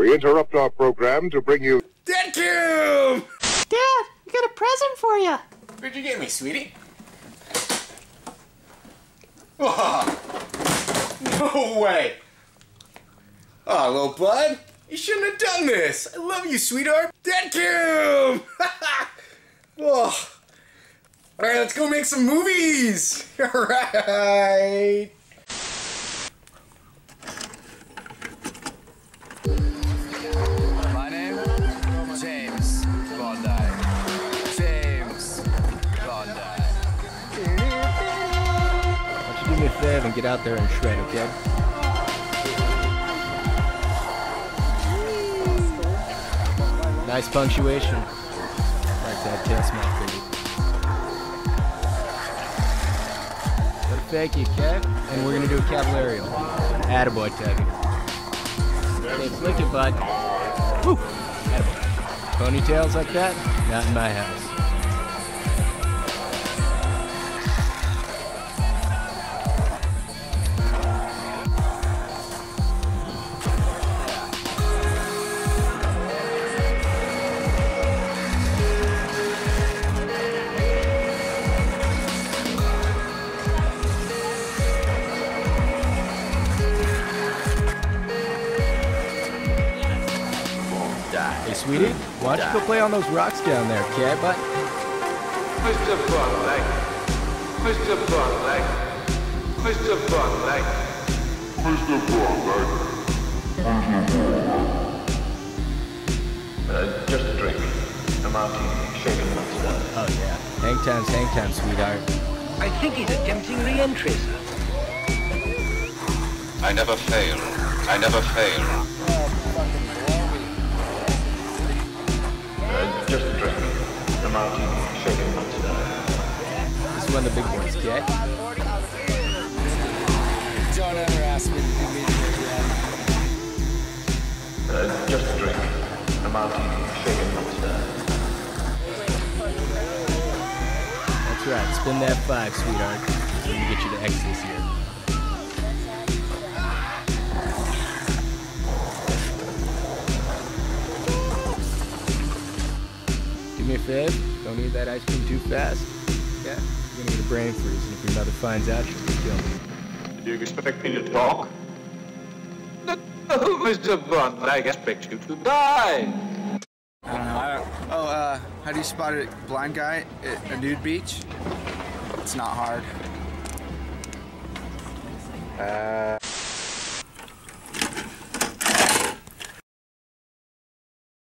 We interrupt our program to bring you... Dad Cube! Dad, I got a present for you. What'd you get me, sweetie? Oh, no way! Oh, little bud, you shouldn't have done this. I love you, sweetheart. Dad Cube! Oh. All right, let's go make some movies. All right. My name? James Bondi. James Bondi. Why don't you do me a favor and get out there and shred, okay? Nice punctuation. Like that test my baby. Got a fakie, okay? And we're gonna do a cavallarial. Attaboy, Tevy. Okay, flick it, bud. Woo! Attaboy. Ponytails like that? Not in my house. Hey, sweetie, why don't you go play on those rocks down there, cat butt? Mr. Bondi. Mr. Bondi. Mr. Bondi. Mr. Bondi. Just a drink. A martini, shaken not stirred. Oh yeah. Hang time, sweetheart. I think he's attempting re-entry, sir. I never fail. I never fail. Just a drink. A martini, shaken not stirred. This is one of the big boys, cat. Don't ever ask me to do media again. Just a drink. A martini, shaken not stirred. That's right, spin that 5, sweetheart. Let me get you to X this year. Do me a fave, don't eat that ice cream too fast. Yeah, you're gonna get a brain freeze, and if your mother finds out, she'll kill me. Do you expect me to talk? No, Mr. Bondi, I expect you to die. I don't know. How do you spot a blind guy at a nude beach? It's not hard.